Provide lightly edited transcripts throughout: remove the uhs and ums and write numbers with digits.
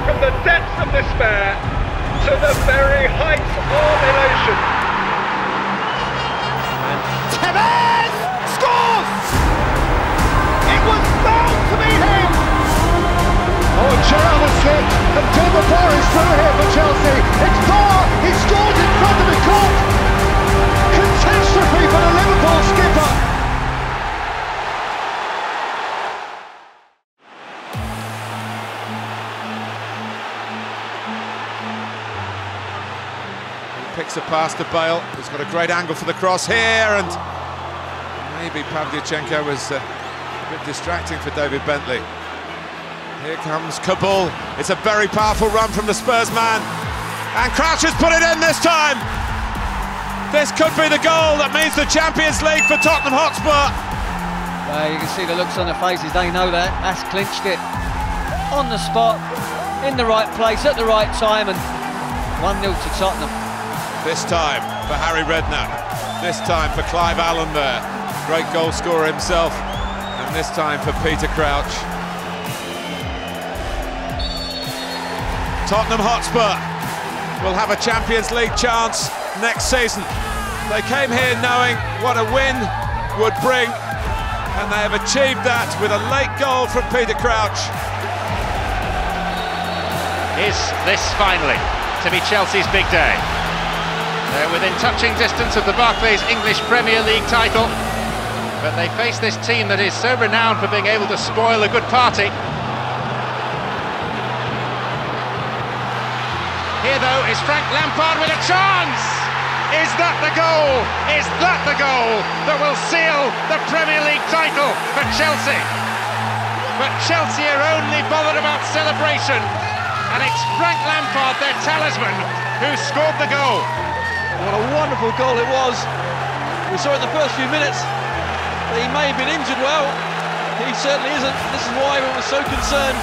from the depths of despair to the very heights of elation. And Tevez scores! It was bound to be him! Oh, and Gerrard has slipped, and Timber is through here for Chelsea. It's far, he scores in front of the court. Catastrophe for the Liverpool skipper. Picks a pass to Bale, he's got a great angle for the cross here, and maybe Pavlyuchenko was a bit distracting for David Bentley. Here comes Kabul, it's a very powerful run from the Spurs man, and Crouch has put it in this time! This could be the goal that means the Champions League for Tottenham Hotspur! You can see the looks on their faces, they know that, that's clinched it. On the spot, in the right place, at the right time, and 1-0 to Tottenham. This time for Harry Redknapp, this time for Clive Allen there, great goal scorer himself, and this time for Peter Crouch. Tottenham Hotspur will have a Champions League chance next season. They came here knowing what a win would bring, and they have achieved that with a late goal from Peter Crouch. Is this finally to be Chelsea's big day? They're within touching distance of the Barclays English Premier League title, but they face this team that is so renowned for being able to spoil a good party. Here though is Frank Lampard with a chance! Is that the goal? Is that the goal that will seal the Premier League title for Chelsea? But Chelsea are only bothered about celebration, and it's Frank Lampard, their talisman, who scored the goal. What a wonderful goal it was. We saw in the first few minutes that he may have been injured. Well, he certainly isn't. This is why we were so concerned.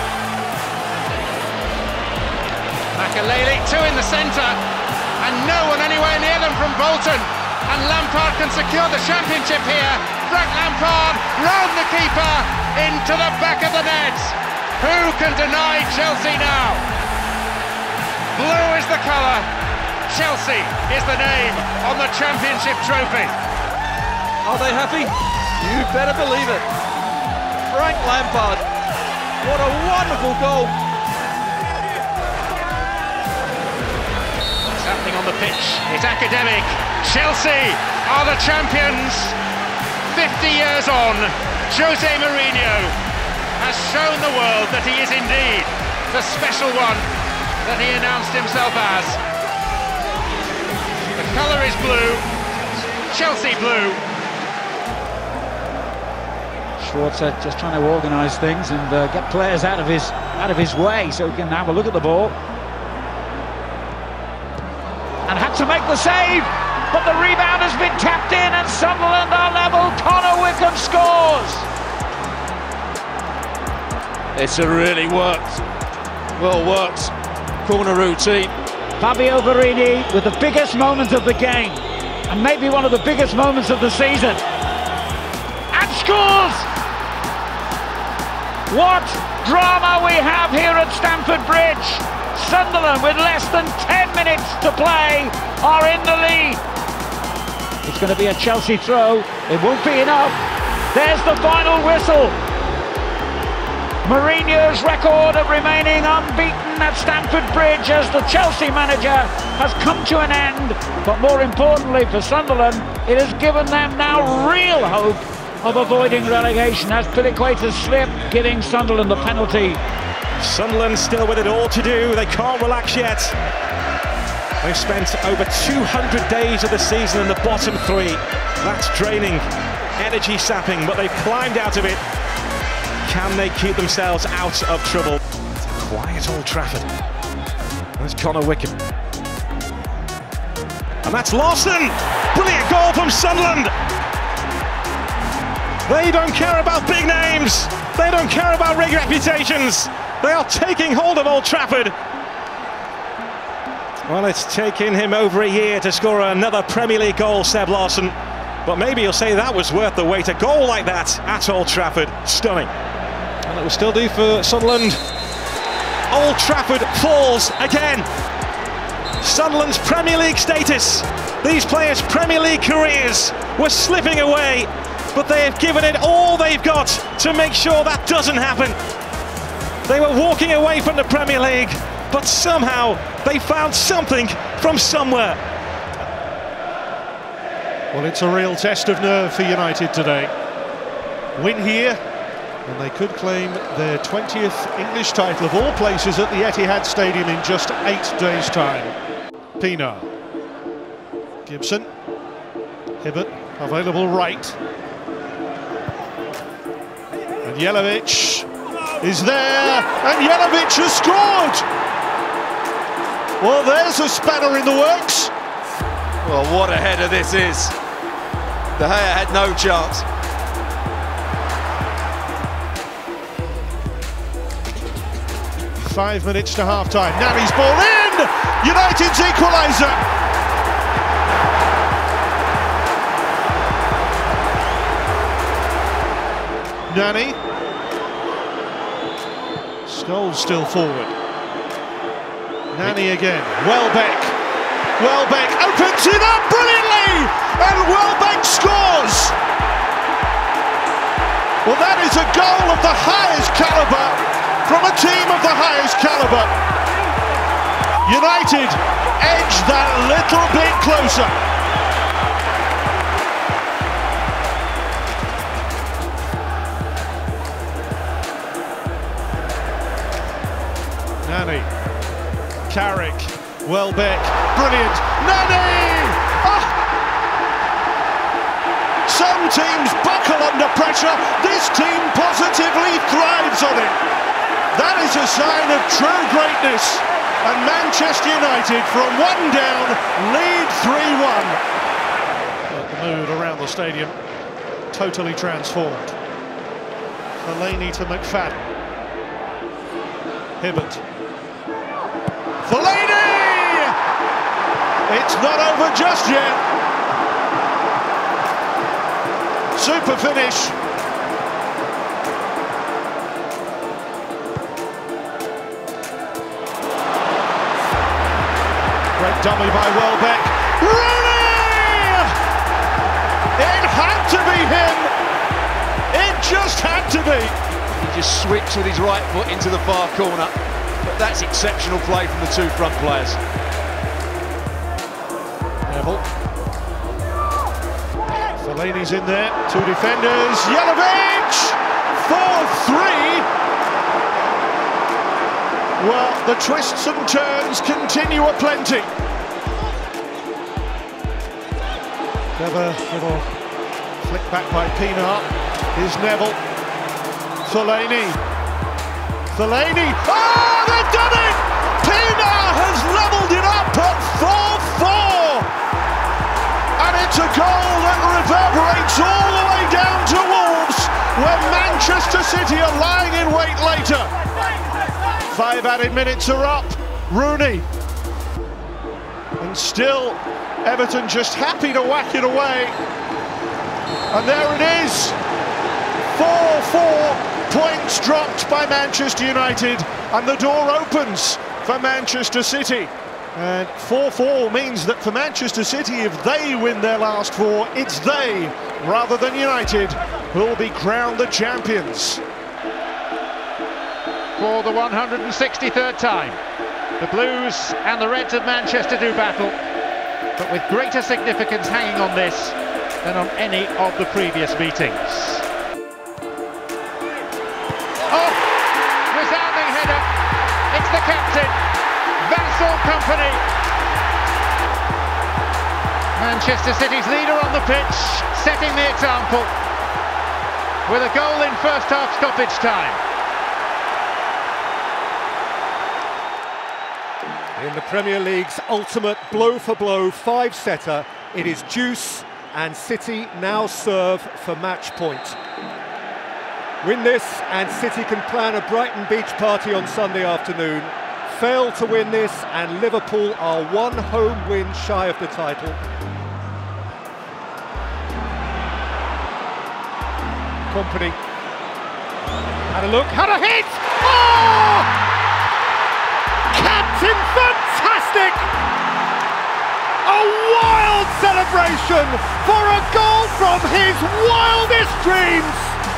Makelele, two in the centre, and no one anywhere near them from Bolton. And Lampard can secure the championship here. Frank Lampard round the keeper into the back of the net. Who can deny Chelsea now? Blue is the colour. Chelsea is the name on the championship trophy. Are they happy? You better believe it. Frank Lampard, what a wonderful goal. What's happening on the pitch? It's academic. Chelsea are the champions. 50 years on, Jose Mourinho has shown the world that he is indeed the special one that he announced himself as. The colour is blue, Chelsea blue. Schwarzer just trying to organise things and get players out of his way so he can have a look at the ball. And had to make the save, but the rebound has been tapped in and Sunderland are level. Connor Wickham scores. It's a really well worked corner routine. Fabio Verini with the biggest moment of the game, and maybe one of the biggest moments of the season. And scores! What drama we have here at Stamford Bridge. Sunderland, with less than 10 minutes to play, are in the lead. It's going to be a Chelsea throw. It won't be enough. There's the final whistle. Mourinho's record of remaining unbeaten at Stamford Bridge as the Chelsea manager has come to an end, but more importantly for Sunderland, it has given them now real hope of avoiding relegation as Piliqueta's slip giving Sunderland the penalty. Sunderland still with it all to do, they can't relax yet. They've spent over 200 days of the season in the bottom three. That's draining, energy sapping, but they've climbed out of it. Can they keep themselves out of trouble? It's a quiet Old Trafford. There's Connor Wickham. And that's Lawson! Brilliant goal from Sunderland! They don't care about big names! They don't care about big reputations! They are taking hold of Old Trafford! Well, it's taken him over a year to score another Premier League goal, Seb Lawson. But maybe you'll say that was worth the wait. A goal like that at Old Trafford, stunning. And it will still do for Sunderland. Old Trafford falls again. Sunderland's Premier League status, these players' Premier League careers were slipping away, but they have given it all they've got to make sure that doesn't happen. They were walking away from the Premier League, but somehow they found something from somewhere. Well, it's a real test of nerve for United today. Win here, and they could claim their 20th English title of all places at the Etihad Stadium in just 8 days' time. Pienaar, Gibson, Hibbert, available right. And Jelavic is there, and Jelavic has scored! Well, there's a spanner in the works. Well, what a header this is. De Gea had no chance. Five minutes to half-time. Nani's ball in! United's equaliser! Nani. Scholes still forward. Nani again. Welbeck. Welbeck opens it up brilliantly! And Welbeck scores! Well, that is a goal of the highest calibre from a team of the highest calibre. United edge that little bit closer. Nani, Carrick, Welbeck, brilliant, Nani! Oh! Some teams buckle under pressure, this team positively thrives on it. That is a sign of true greatness, and Manchester United from one down lead 3-1. The mood around the stadium totally transformed. Fellaini to McFadden. Hibbert. Fellaini! It's not over just yet. Super finish. Great dummy by Welbeck. Rooney! It had to be him. It just had to be. He just switched with his right foot into the far corner. But that's exceptional play from the two front players. Neville. Fellaini's in there. Two defenders. Jelavic! 4-3. Well, the twists and turns continue aplenty. Clever little flick back by Pienaar. Here's Neville. Fellaini. Fellaini. Oh, they've done it! Pienaar has levelled it up at 4-4. And it's a goal that reverberates all the way down to Wolves, where Manchester City are lying in wait later. 5 added minutes are up. Rooney. And still, Everton just happy to whack it away. And there it is. 4-4. Points dropped by Manchester United. And the door opens for Manchester City. And 4-4 means that for Manchester City, if they win their last 4, it's they, rather than United, who will be crowned the champions. For the 163rd time, the Blues and the Reds of Manchester do battle, but with greater significance hanging on this than on any of the previous meetings. Oh, resounding header. It's the captain, Vincent Kompany. Manchester City's leader on the pitch, setting the example with a goal in first half stoppage time. In the Premier League's ultimate blow-for-blow five-setter, it is deuce, and City now serve for match point. Win this, and City can plan a Brighton beach party on Sunday afternoon. Fail to win this, and Liverpool are one home win shy of the title. Kompany. Had a look, had a hit! Oh! 4-4! 4-4 That's in fantastic! A wild celebration for a goal from his wildest dreams!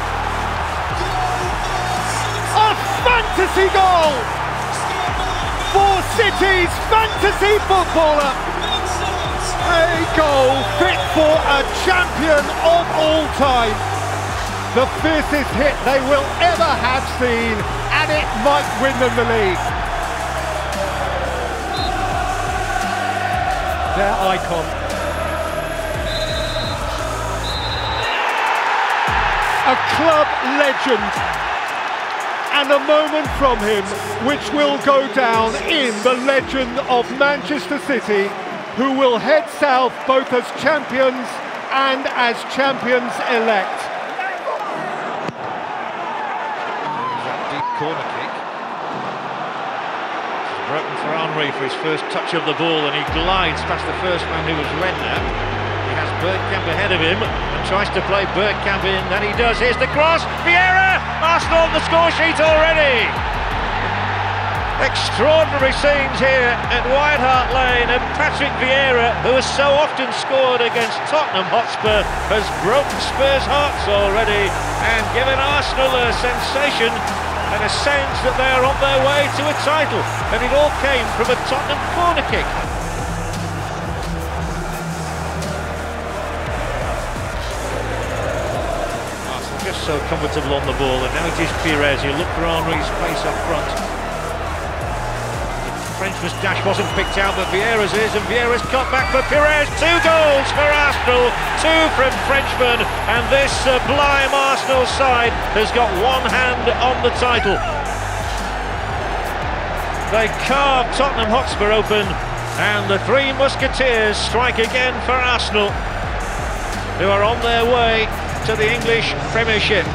A fantasy goal for City's fantasy footballer! A goal fit for a champion of all time! The fiercest hit they will ever have seen, and it might win them the league. Their icon. A club legend. And a moment from him which will go down in the legend of Manchester City, who will head south both as champions and as champions-elect. Corner kick. Broken for Henry for his first touch of the ball, and he glides past the first man who was Redknapp. He has Bergkamp ahead of him and tries to play Bergkamp in, and he does. Here's the cross. Vieira! Arsenal on the score sheet already. Extraordinary scenes here at White Hart Lane, and Patrick Vieira, who has so often scored against Tottenham Hotspur, has broken Spurs' hearts already and given Arsenal a sensation and a sense that they are on their way to a title, and it all came from a Tottenham corner kick. Arsenal just so comfortable on the ball, and now it is Pires who look for Henry's pace up front. Frenchman's dash wasn't picked out, but Vieira's is, and Vieira's cut back for Pires. 2 goals for Arsenal, 2 from Frenchman, and this sublime Arsenal side has got one hand on the title. They carved Tottenham Hotspur open, and the 3 Musketeers strike again for Arsenal, who are on their way to the English Premiership.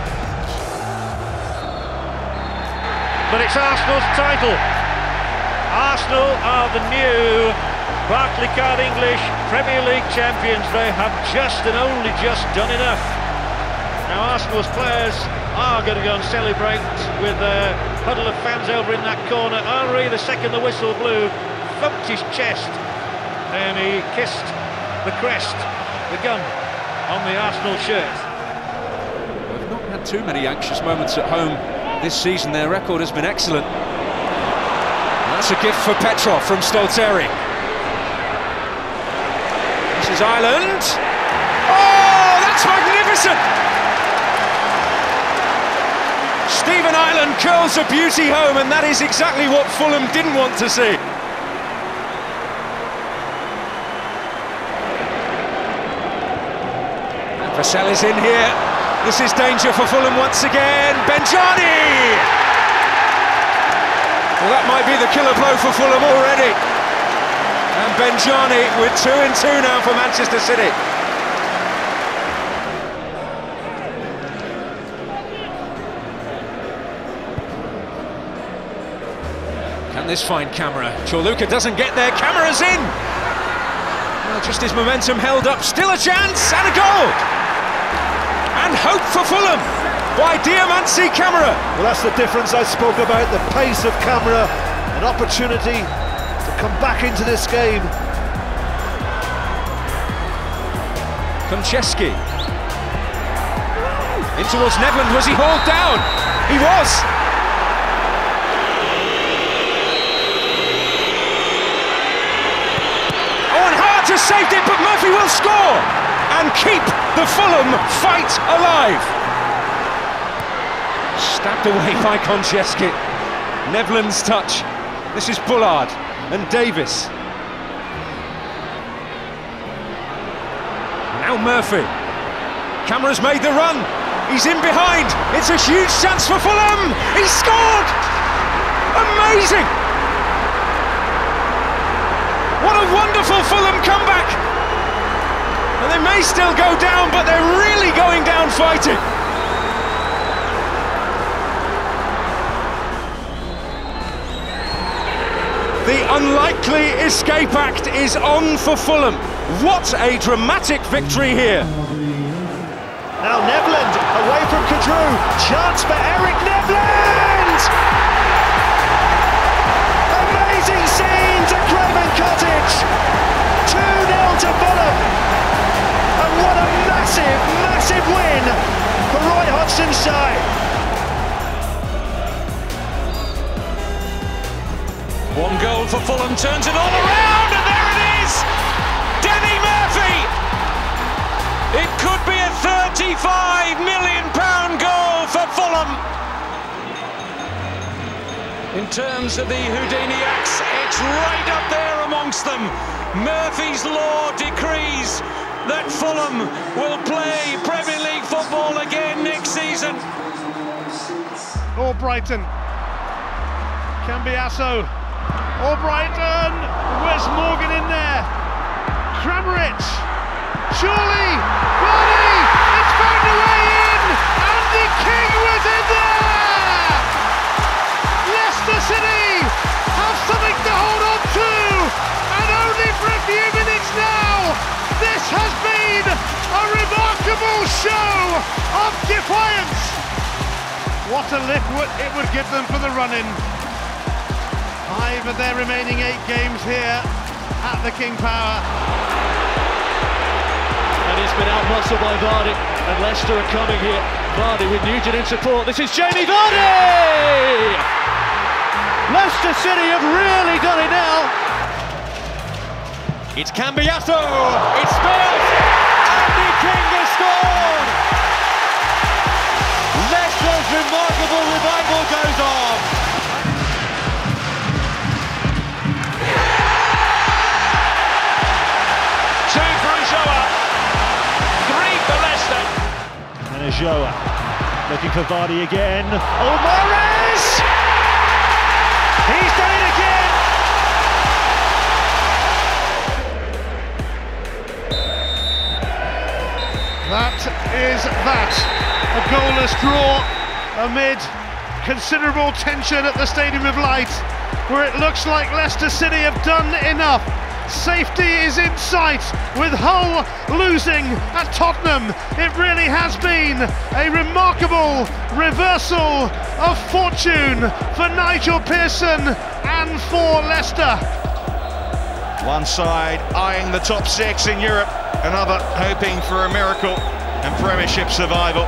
But it's Arsenal's title. Arsenal are the new Barclaycard English Premier League champions. They have just and only just done enough. Now Arsenal's players are going to go and celebrate with a huddle of fans over in that corner. Henry, the second the whistle blew, thumped his chest and he kissed the crest, the gun, on the Arsenal shirt. They've not had too many anxious moments at home this season. Their record has been excellent. That's a gift for Petrov from Stolteri. This is Ireland. Oh, that's magnificent! Stephen Ireland curls a beauty home, and that is exactly what Fulham didn't want to see. And Vassell is in here. This is danger for Fulham once again. Benjani! Well, that might be the killer blow for Fulham already. And Benjani with 2 and 2 now for Manchester City. Can this find Camera? Chorluka doesn't get there. Camera's in! Well, just his momentum held up. Still a chance and a goal! And hope for Fulham by Diamansi Camera. Well, that's the difference I spoke about, the pace of Camera, an opportunity to come back into this game. Konchesky. In towards Nevland, was he hauled down? He was! Oh, and Hart has saved it, but Murphy will score and keep the Fulham fight alive. Stabbed away by Konchesky. Nevland's touch. This is Bullard and Davis. Now Murphy. Camera's made the run. He's in behind. It's a huge chance for Fulham. He scored! Amazing! What a wonderful Fulham comeback! And they may still go down, but they're really going down fighting. The unlikely escape act is on for Fulham. What a dramatic victory here. Now Nevland away from Kadru. Chance for Eric Nevland! Amazing! side. One goal for Fulham, turns it all around, and there it is! Danny Murphy! It could be a £35 million goal for Fulham. In terms of the Houdiniacs, it's right up there amongst them. Murphy's law decrees that Fulham will play Premier League football again next season. Brighton. Cambiasso. Brighton. Wes Morgan in there. Kramaric. Surely. Vardy. It's found a way in. Andy King was in there. Leicester City have something to hold on to. And only for a few minutes now. This has been a remarkable show of defiance. What a lift it would give them for the run-in. 5 of their remaining 8 games here at the King Power. And he's been out-muscled by Vardy, and Leicester are coming here. Vardy with Nugent in support. This is Jamie Vardy! Leicester City have really done it now. It's Cambiasso! It's spilled! Andy King has scored! Leicester's remarkable revival goes on. Joa looking for Vardy again. Oh, Morris! He's done it again! That is that. A goalless draw amid considerable tension at the Stadium of Light, where it looks like Leicester City have done enough. Safety is in sight with Hull losing at Tottenham. It really has been a remarkable reversal of fortune for Nigel Pearson and for Leicester. One side eyeing the top 6 in Europe, another hoping for a miracle and Premiership survival.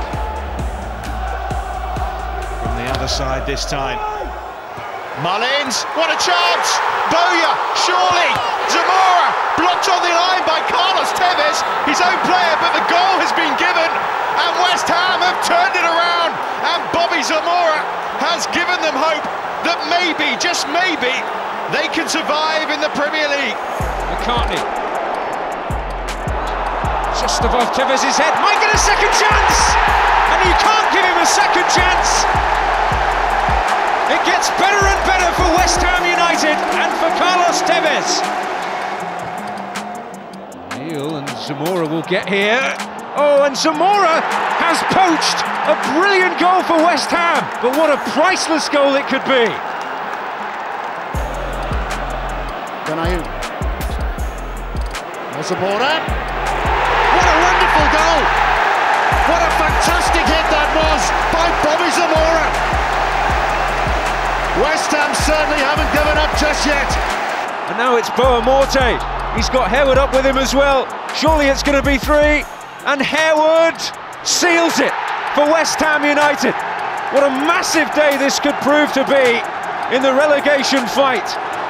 From the other side this time. Mullins, what a chance! Bowyer, surely! Zamora, blocked on the line by Carlos Tevez, his own player, but the goal has been given, and West Ham have turned it around, and Bobby Zamora has given them hope that maybe, just maybe, they can survive in the Premier League. McCartney. Just above Tevez's head, might get a second chance! And you can't give him a second chance! It gets better and better for West Ham United and for Carlos Tevez. Neil and Zamora will get here. Oh, and Zamora has poached a brilliant goal for West Ham. But what a priceless goal it could be. Benayoun. Zamora. What a wonderful goal. What a fantastic hit that was by Bobby Zamora. West Ham certainly haven't given up just yet. And now it's Boa Morte. He's got Harewood up with him as well. Surely it's going to be 3. And Harewood seals it for West Ham United. What a massive day this could prove to be in the relegation fight.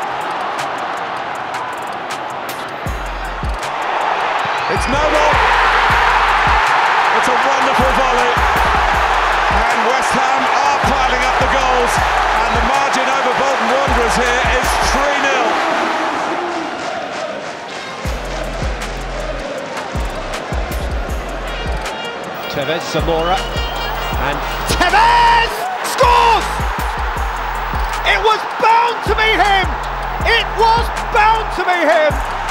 It's Noble. It's a wonderful volley. And West Ham are piling up the goals. And the margin over Bolton Wanderers here is 3-0. Tevez, Zamora, and Tevez scores! It was bound to be him! It was bound to be him!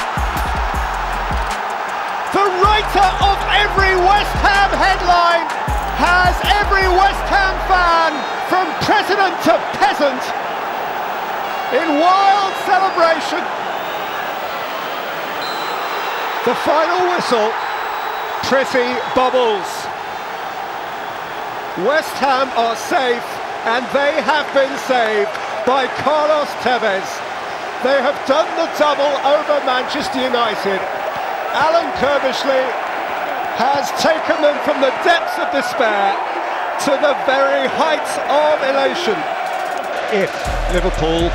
The writer of every West Ham headline has every West Ham fan, from president to peasant, in wild celebration. The final whistle, pretty bubbles. West Ham are safe, and they have been saved by Carlos Tevez. They have done the double over Manchester United. Alan Kirbishley has taken them from the depths of despair to the very heights of elation. If Liverpool,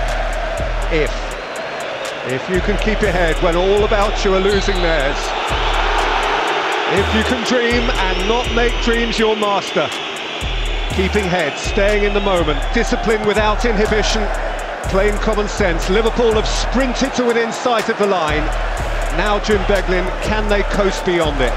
if you can keep your head when all about you are losing theirs, if you can dream and not make dreams your master, keeping head, staying in the moment, discipline without inhibition, plain common sense. Liverpool have sprinted to within sight of the line. Now Jim Beglin, can they coast beyond it?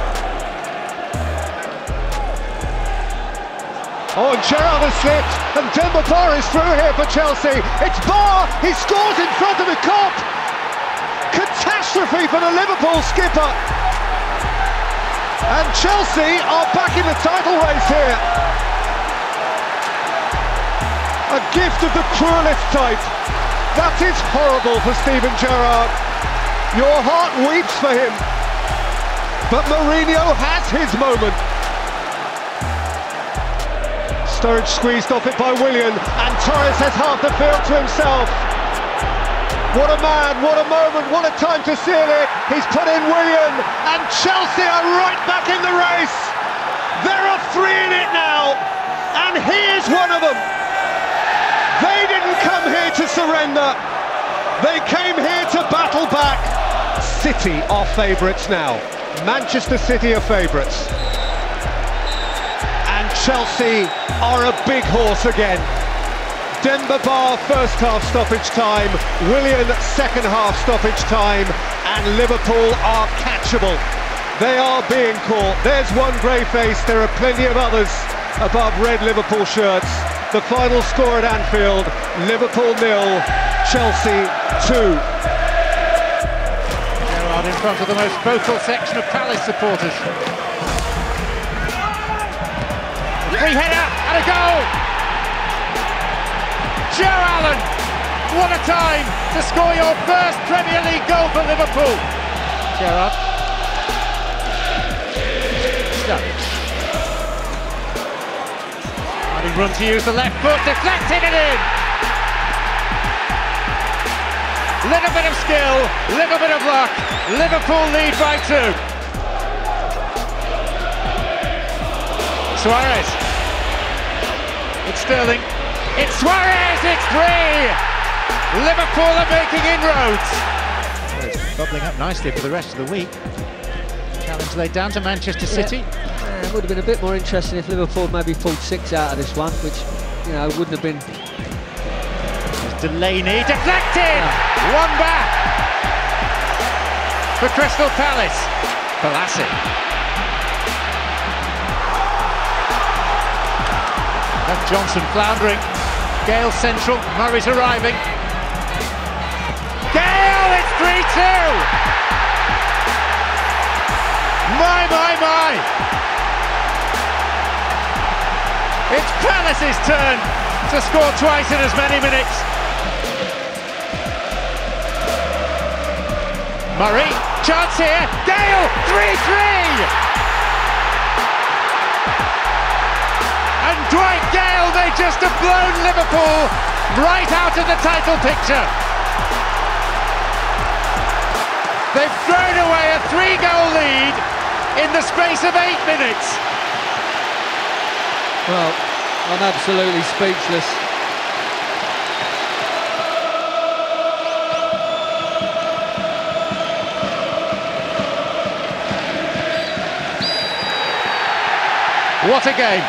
Oh, and Gerrard has slipped, and Demba Ba is through here for Chelsea. It's Ba, he scores in front of the Kop. Catastrophe for the Liverpool skipper. And Chelsea are back in the title race here. A gift of the cruelest type. That is horrible for Steven Gerrard. Your heart weeps for him. But Mourinho has his moment. Sturridge squeezed off it by Willian, and Torres has half the field to himself. What a man, what a moment, what a time to seal it. He's put in Willian, and Chelsea are right back in the race. There are 3 in it now, and he is one of them. They didn't come here to surrender. They came here to battle back. City are favourites now. Manchester City are favourites. And Chelsea are a big horse again. Demba Ba first half stoppage time, Willian second half stoppage time, and Liverpool are catchable. They are being caught. There's one grey face, there are plenty of others above red Liverpool shirts. The final score at Anfield, Liverpool 0, Chelsea 2. Gerrard in front of the most vocal section of Palace supporters. Free header and a goal! Joe Allen, what a time to score your first Premier League goal for Liverpool. Gerrard. Run to use the left foot, deflected it in! Little bit of skill, little bit of luck, Liverpool lead by 2. Suarez. It's Sterling. It's Suarez, it's 3! Liverpool are making inroads. It's bubbling up nicely for the rest of the week. Challenge laid down to Manchester City. It would have been a bit more interesting if Liverpool maybe pulled 6 out of this one, which, you know, wouldn't have been. Delaney deflected! One back for Crystal Palace. Balassi. That's Johnson floundering. Gale central, Murray's arriving. Gale, it's 3-2! My! It's Palace's turn to score twice in as many minutes. Murray, chance here, Gale, 3-3! And Dwight Gale may just have blown Liverpool right out of the title picture. They've thrown away a 3-goal lead in the space of 8 minutes. Well, I'm absolutely speechless. What a game.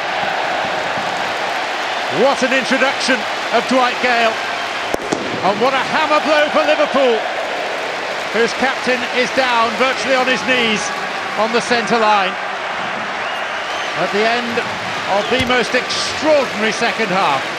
What an introduction of Dwight Gale. And what a hammer blow for Liverpool, whose captain is down virtually on his knees on the centre line. At the end of the most extraordinary second half.